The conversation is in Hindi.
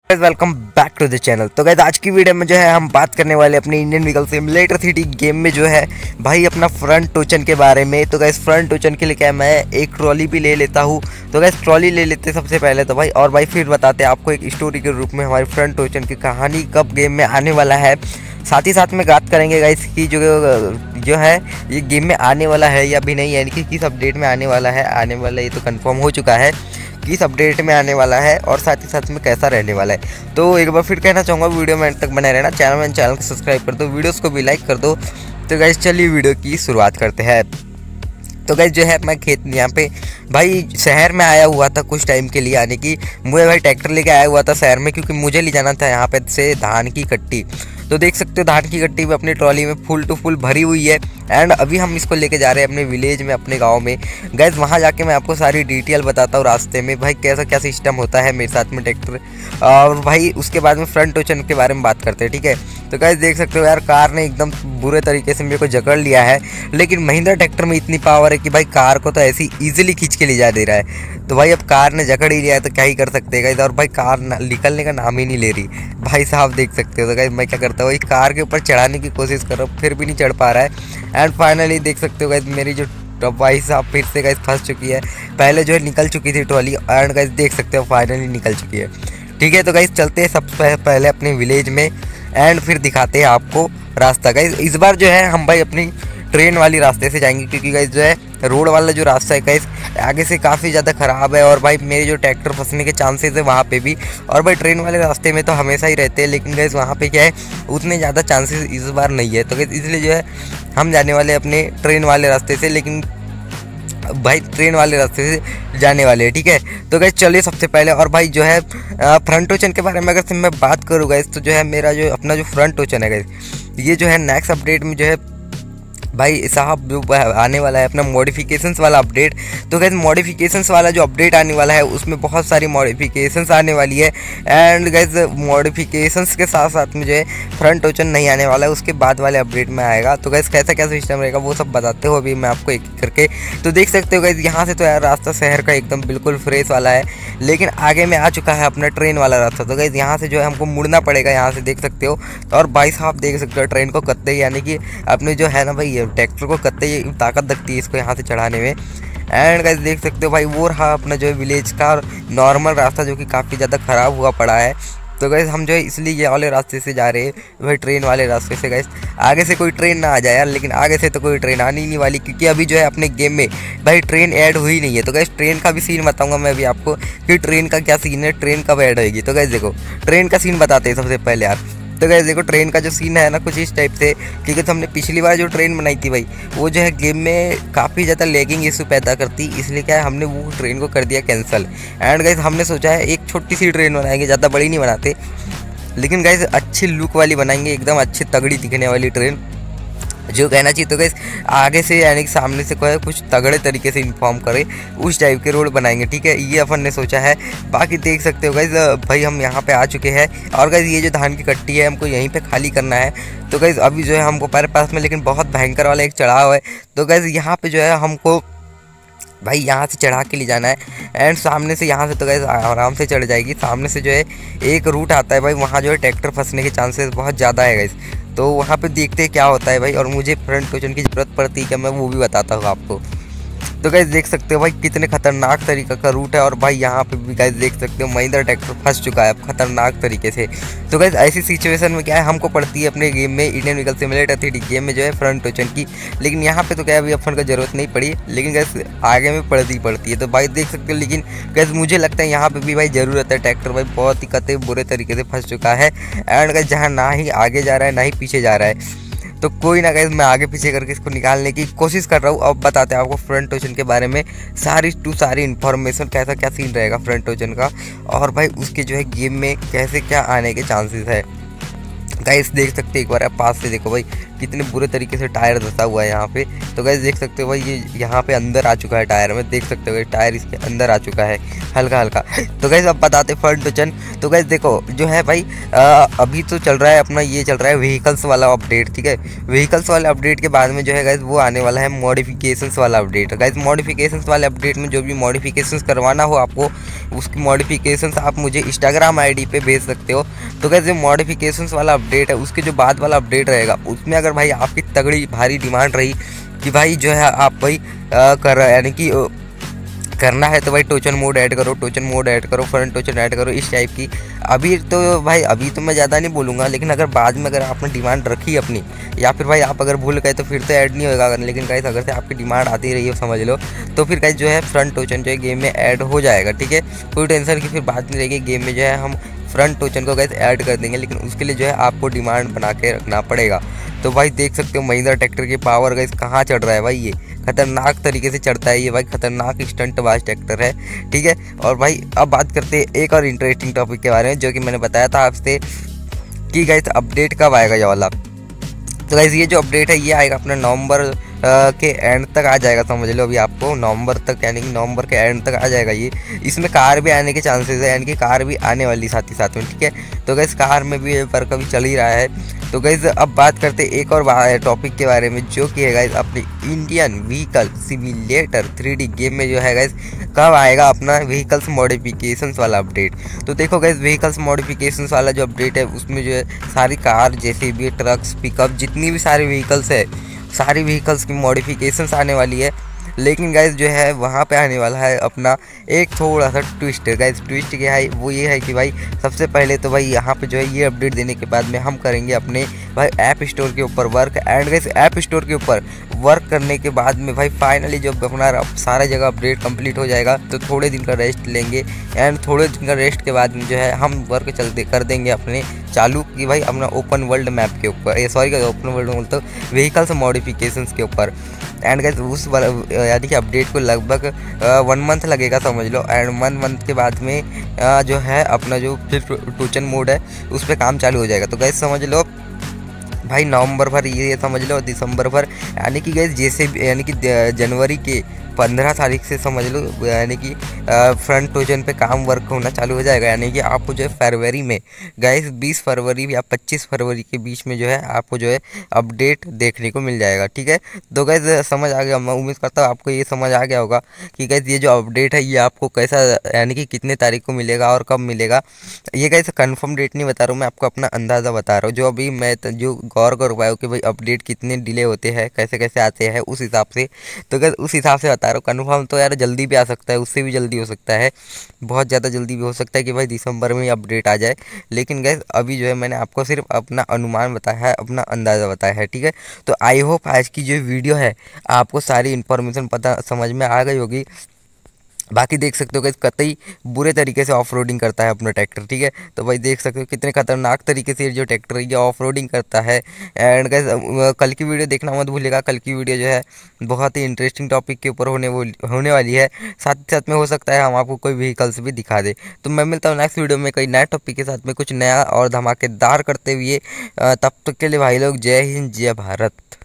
Welcome back to the channel. तो गाइस आज की वीडियो में जो है हम बात करने वाले अपनी Indian vehicle simulator city game में जो है भाई अपना फ्रंट टोचन के बारे में। तो गाइस फ्रंट टोचन के लिए क्या है, मैं एक ट्रॉली भी ले लेता हूँ। तो गाइस ट्रॉली ले लेते सबसे पहले तो भाई, और भाई फिर बताते हैं आपको एक स्टोरी के रूप में हमारी फ्रंट टोचन की कहानी कब गेम में आने वाला है। साथ ही साथ में बात करेंगे गाइस की जो है ये गेम में आने वाला है या भी नहीं, यानी कि किस अपडेट में आने वाला है। आने वाला ये तो कंफर्म हो चुका है, किस अपडेट में आने वाला है और साथ ही साथ में कैसा रहने वाला है। तो एक बार फिर कहना चाहूँगा वीडियो में अंत तक बने रहना, चैनल को सब्सक्राइब कर दो, वीडियोस को भी लाइक कर दो। तो गाइस चलिए वीडियो की शुरुआत करते हैं। तो गाइस जो है मैं खेत यहाँ पे भाई शहर में आया हुआ था कुछ टाइम के लिए, यानी कि मुझे भाई ट्रैक्टर लेके आया हुआ था शहर में, क्योंकि मुझे ले जाना था यहाँ पे से धान की कट्टी। तो देख सकते हो धान की कट्टी भी अपनी ट्रॉली में फुल टू फुल भरी हुई है। एंड अभी हम इसको लेके जा रहे हैं अपने विलेज में, अपने गांव में। गाइस वहाँ जाके मैं आपको सारी डिटेल बताता हूँ रास्ते में भाई कैसा क्या सिस्टम होता है मेरे साथ में ट्रैक्टर, और भाई उसके बाद में फ्रंट टोचन के बारे में बात करते हैं, ठीक है। तो गाइस देख सकते हो यार कार ने एकदम बुरे तरीके से मेरे को जकड़ लिया है, लेकिन महिंद्रा ट्रैक्टर में इतनी पावर है कि भाई कार को तो ऐसी ईजिली खींच के ले जा दे रहा है। तो भाई अब कार ने जकड़ ही लिया है तो क्या ही कर सकते हैं गाइस, और भाई कार निकलने का नाम ही नहीं ले रही भाई साहब, देख सकते हो। तो गाइस मैं क्या करता हूँ, कार के ऊपर चढ़ाने की कोशिश कर रहा हूँ, फिर भी नहीं चढ़ पा रहा है। एंड फाइनली देख सकते हो गाइस मेरी जो भाई साहब फिर से गाइस फंस चुकी है। पहले जो है निकल चुकी थी ट्रॉली, एंड गाइस देख सकते हो फाइनली निकल चुकी है, ठीक है। तो गाइस चलते हैं सबसे पहले अपने विलेज में एंड फिर दिखाते हैं आपको रास्ता। गाइस इस बार जो है हम भाई अपनी ट्रेन वाली रास्ते से जाएंगे, क्योंकि गाइस जो है रोड वाला जो रास्ता है गाइस आगे से काफ़ी ज़्यादा ख़राब है, और भाई मेरे जो ट्रैक्टर फंसने के चांसेस है वहाँ पे भी। और भाई ट्रेन वाले रास्ते में तो हमेशा ही रहते हैं, लेकिन गाइस वहाँ पे क्या है उतने ज़्यादा चांसेस इस बार नहीं है। तो गाइस इसलिए जो है हम जाने वाले अपने ट्रेन वाले रास्ते से, लेकिन भाई ट्रेन वाले रास्ते से जाने वाले हैं, ठीक है। तो गाइस चलिए सबसे पहले, और भाई जो है फ्रंट टोचन के बारे में अगर से मैं बात करूँ गाइस, तो जो है मेरा जो अपना जो फ्रंट टोचन है गाइस, ये जो है नेक्स्ट अपडेट में जो है भाई साहब जो आने वाला है अपना मॉडिफिकेशंस वाला अपडेट। तो गाइस मॉडिफिकेशंस वाला जो अपडेट आने वाला है उसमें बहुत सारी मॉडिफिकेशंस आने वाली है। एंड गाइस मॉडिफिकेशंस के साथ साथ में जो है फ्रंट टोचन नहीं आने वाला है, उसके बाद वाले अपडेट में आएगा। तो गाइस कैसा क्या सिस्टम रहेगा वो सब बताते हो अभी मैं आपको एक करके। तो देख सकते हो गाइस यहाँ से तो यार रास्ता शहर का एकदम बिल्कुल फ्रेश वाला है, लेकिन आगे में आ चुका है अपना ट्रेन वाला रास्ता। तो गाइस यहाँ से जो है हमको मुड़ना पड़ेगा, यहाँ से देख सकते हो। और भाई साहब देख सकते हो ट्रेन को कत्ते, यानी कि अपने जो है ना भाई ट्रैक्टर को कत्ते ताकत लगती है इसको यहाँ से चढ़ाने में। एंड गाइस देख सकते हो भाई वो रहा अपना जो है विलेज का नॉर्मल रास्ता, जो कि काफ़ी ज़्यादा ख़राब हुआ पड़ा है। तो गाइस हम जो है इसलिए ये वाले रास्ते से जा रहे हैं भाई, ट्रेन वाले रास्ते से। गाइस आगे से कोई ट्रेन ना आ जाए यार, लेकिन आगे से तो कोई ट्रेन आनी ही नहीं वाली, क्योंकि अभी जो है अपने गेम में भाई ट्रेन ऐड हुई नहीं है। तो गाइस ट्रेन का भी सीन बताऊंगा मैं अभी आपको कि ट्रेन का क्या सीन है, ट्रेन कब ऐड होगी। तो गाइस देखो ट्रेन का सीन बताते हैं सबसे पहले यार। तो गाइस देखो ट्रेन का जो सीन है ना कुछ इस टाइप से, क्योंकि तो हमने पिछली बार जो ट्रेन बनाई थी भाई वो जो है गेम में काफ़ी ज़्यादा लैगिंग इशू पैदा करती, इसलिए क्या है हमने वो ट्रेन को कर दिया कैंसिल। एंड गाइस हमने सोचा है एक छोटी सी ट्रेन बनाएंगे, ज़्यादा बड़ी नहीं बनाते, लेकिन गाइस अच्छी लुक वाली बनाएंगे, एकदम अच्छी तगड़ी दिखने वाली ट्रेन जो कहना चाहिए। तो गाइस आगे से यानी कि सामने से कोई कुछ तगड़े तरीके से इन्फॉर्म करे उस टाइप के रोड बनाएंगे, ठीक है। ये अपन ने सोचा है। बाकी देख सकते हो गाइस भाई हम यहाँ पे आ चुके हैं, और गाइस ये जो धान की कट्टी है हमको यहीं पे खाली करना है। तो गाइस अभी जो है हमको पैर पास में लेकिन बहुत भयंकर वाला एक चढ़ाव है। तो गाइस यहाँ पे जो है हमको भाई यहाँ से चढ़ा के ले जाना है। एंड सामने से यहाँ से तो गाइस आराम से चढ़ जाएगी। सामने से जो है एक रूट आता है भाई, वहाँ जो है ट्रैक्टर फंसने के चांसेस बहुत ज़्यादा है गाइस। तो वहाँ पे देखते हैं क्या होता है भाई, और मुझे फ्रंट टोचन की ज़रूरत पड़ती है क्या मैं वो भी बताता हूँ आपको। तो गाइस देख सकते हो भाई कितने खतरनाक तरीका का रूट है, और भाई यहाँ पे भी गाइस देख सकते हो महिंद्रा ट्रैक्टर फंस चुका है खतरनाक तरीके से। तो गाइस ऐसी सिचुएशन में क्या है हमको पड़ती है अपने गेम में इंडियन व्हीकल सिमुलेटर 3 गेम में जो है फ्रंट टोचन की, लेकिन यहाँ पे तो क्या अभी अपन को जरूरत नहीं पड़ी, लेकिन गाइस आगे में पड़ती है। तो भाई देख सकते हो, लेकिन गाइस मुझे लगता है यहाँ पे भी भाई ज़रूरत है। ट्रैक्टर भाई बहुत ही कतई बुरे तरीके से फंस चुका है। एंड गाइस जहाँ ना ही आगे जा रहा है ना ही पीछे जा रहा है, तो कोई ना गाइस मैं आगे पीछे करके इसको निकालने की कोशिश कर रहा हूँ। अब बताते हैं आपको फ्रंट टोचन के बारे में सारी इन्फॉर्मेशन, कैसा क्या सीन रहेगा फ्रंट टोचन का, और भाई उसके जो है गेम में कैसे क्या आने के चांसेस है। गाइस देख सकते हैं एक बार आप पास से देखो भाई कितने बुरे तरीके से टायर धंसा हुआ है यहाँ पे। तो गाइस देख सकते हो भाई ये यहाँ पे अंदर आ चुका है टायर में, देख सकते हो टायर इसके अंदर आ चुका है हल्का हल्का। तो गाइस अब बताते फ्रंट टोचन। तो गाइस देखो जो है भाई अभी तो चल रहा है अपना, ये चल रहा है व्हीकल्स वाला अपडेट, ठीक है। व्हीकल्स वाले अपडेट के बाद में जो है गाइस वो आने वाला है मॉडिफिकेशंस वाला अपडेट। गाइस मॉडिफिकेशंस वाले अपडेट में जो भी मॉडिफिकेशंस करवाना हो आपको, उसकी मॉडिफिकेशंस आप मुझे इंस्टाग्राम आईडी पे भेज सकते हो। तो गाइस जो मॉडिफिकेशंस वाला अपडेट है उसके जो बाद वाला अपडेट रहेगा उसमें अगर भाई आपकी तगड़ी भारी डिमांड रही कि भाई जो है आप भाई यानी कि करना है तो भाई टोचन मोड ऐड करो, टोचन मोड ऐड करो, फ्रंट टोचन ऐड करो, इस टाइप की। अभी तो भाई अभी तो मैं ज़्यादा नहीं बोलूँगा, लेकिन अगर बाद में अगर आपने डिमांड रखी अपनी, या फिर भाई आप अगर भूल गए तो फिर तो ऐड नहीं होगा। लेकिन गाइस अगर से आपकी डिमांड आती रही हो समझ लो, तो फिर गाइस जो है फ्रंट टोचन जो है गेम में ऐड हो जाएगा, ठीक है। कोई टेंशन की फिर बात नहीं रहेगी, गेम में जो है हम फ्रंट टोचन को गाइस ऐड कर देंगे, लेकिन उसके लिए जो है आपको डिमांड बना के रखना पड़ेगा। तो भाई देख सकते हो महिंद्रा ट्रैक्टर की पावर गाइस कहाँ चढ़ रहा है भाई, ये खतरनाक तरीके से चढ़ता है ये भाई, खतरनाक स्टंट बाज ट्रैक्टर है, ठीक है। और भाई अब बात करते हैं एक और इंटरेस्टिंग टॉपिक के बारे में, जो कि मैंने बताया था आपसे कि गाइस अपडेट कब आएगा ये वाला। तो गाइस ये जो अपडेट है ये आएगा अपना नवंबर के एंड तक आ जाएगा, समझ लो अभी आपको नवंबर तक, यानी कि नवंबर के एंड तक आ जाएगा ये। इसमें कार भी आने के चांसेस है, यानी कि कार भी आने वाली साथ ही साथ में, ठीक है। तो गाइस कार में भी वर्क अभी चल ही रहा है। तो गाइस अब बात करते एक और टॉपिक के बारे में, जो कि है गाइस अपनी Indian vehicle simulator 3D game में जो है गाइस कब आएगा अपना व्हीकल्स मॉडिफिकेशंस वाला अपडेट। तो देखो गाइस व्हीकल्स मॉडिफिकेशंस वाला जो अपडेट है उसमें जो है सारी कार, JCB, ट्रक्स, पिकअप, जितनी भी सारी व्हीकल्स है, सारी व्हीकल्स की मॉडिफिकेशंस आने वाली है। लेकिन गाइस जो है वहाँ पे आने वाला है अपना एक थोड़ा सा ट्विस्ट। गाइस ट्विस्ट क्या है, वो ये है कि भाई सबसे पहले तो भाई यहाँ पे जो है ये अपडेट देने के बाद में हम करेंगे अपने भाई ऐप स्टोर के ऊपर work. And guys app store के ऊपर वर्क करने के बाद में भाई फाइनली जब अपना सारा जगह अपडेट कंप्लीट हो जाएगा तो थोड़े दिन का रेस्ट लेंगे। एंड थोड़े दिन का रेस्ट के बाद में जो है हम वर्क कर देंगे अपने चालू कि भाई अपना ओपन वर्ल्ड मैप के ऊपर, सॉरी ओपन वर्ल्ड बोलते व्हीकल्स मॉडिफिकेशंस के ऊपर। एंड गाइस उस यानी कि अपडेट को लगभग 1 मंथ लगेगा समझ लो। एंड 1 मंथ के बाद में जो है अपना जो फिर टोचन मोड है उस पर काम चालू हो जाएगा। तो गाइस समझ लो भाई नवंबर भर ये समझ लो, दिसंबर भर, यानी कि गाइस जैसे यानी कि जनवरी के 15 तारीख से समझ लो, यानी कि फ्रंट टोचन पे काम वर्क होना चालू हो जाएगा। यानी कि आपको जो है फरवरी में गाइस 20 फरवरी या 25 फरवरी के बीच में जो है आपको जो है अपडेट देखने को मिल जाएगा, ठीक है। तो गाइस समझ आ गया, मैं उम्मीद करता हूँ आपको ये समझ आ गया होगा कि गाइस ये जो अपडेट है ये आपको कैसा, यानी कि कितने तारीख को मिलेगा और कब मिलेगा। ये गाइस कंफर्म डेट नहीं बता रहा हूँ, मैं आपको अपना अंदाज़ा बता रहा हूँ, जो अभी मैं जो गौर कर पाया हूँ कि भाई अपडेट कितने डिले होते हैं, कैसे कैसे आते हैं उस हिसाब से। तो गाइस उस हिसाब से बता रहा हूँ, कन्फर्म तो यार जल्दी भी आ सकता है, उससे भी जल्दी हो सकता है, बहुत ज़्यादा जल्दी भी हो सकता है कि भाई दिसंबर में अपडेट आ जाए। लेकिन गाइस अभी जो है मैंने आपको सिर्फ अपना अनुमान बताया है, अपना अंदाज़ा बताया है, ठीक है। तो आई होप आज की जो वीडियो है आपको सारी इन्फॉर्मेशन पता समझ में आ गई होगी। बाकी देख सकते हो गाइस कतई बुरे तरीके से ऑफ रोडिंग करता है अपना ट्रैक्टर, ठीक है। तो भाई देख सकते हो कितने खतरनाक तरीके से ये जो ट्रैक्टर है ये ऑफ रोडिंग करता है। एंड गाइस कल की वीडियो देखना मत भूलिएगा, कल की वीडियो जो है बहुत ही इंटरेस्टिंग टॉपिक के ऊपर होने वाली है। साथ ही साथ में हो सकता है हम आपको कोई व्हीकल्स भी दिखा दे। तो मैं मिलता हूँ नेक्स्ट वीडियो में कई नए टॉपिक के साथ में कुछ नया और धमाकेदार करते हुए। तब तक के लिए भाई लोग जय हिंद जय भारत।